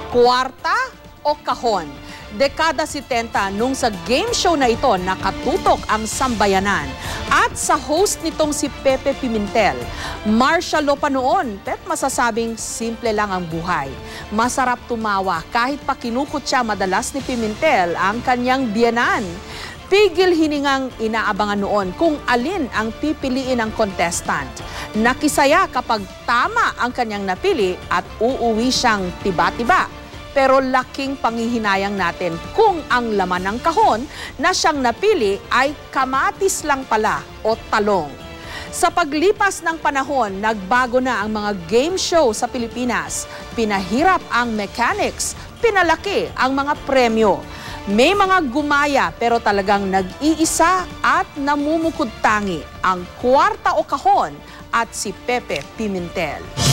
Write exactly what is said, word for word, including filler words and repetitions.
Kwarta o kahon? Dekada setenta nung sa game show na ito nakatutok ang sambayanan. At sa host nitong si Pepe Pimentel, martial law pa noon, pet masasabing simple lang ang buhay. Masarap tumawa kahit pa kinukot siya madalas ni Pimentel ang kanyang biyanan. Pigil hiningang inaabangan noon kung alin ang pipiliin ng contestant. Nakisaya kapag tama ang kanyang napili at uuwi siyang tiba-tiba. Pero laking panghihinayang natin kung ang laman ng kahon na siyang napili ay kamatis lang pala o talong. Sa paglipas ng panahon, nagbago na ang mga game show sa Pilipinas. Pinahirap ang mechanics, pinalaki ang mga premyo. May mga gumaya pero talagang nag-iisa at namumukod tangi ang kwarta o kahon at si Pepe Pimentel.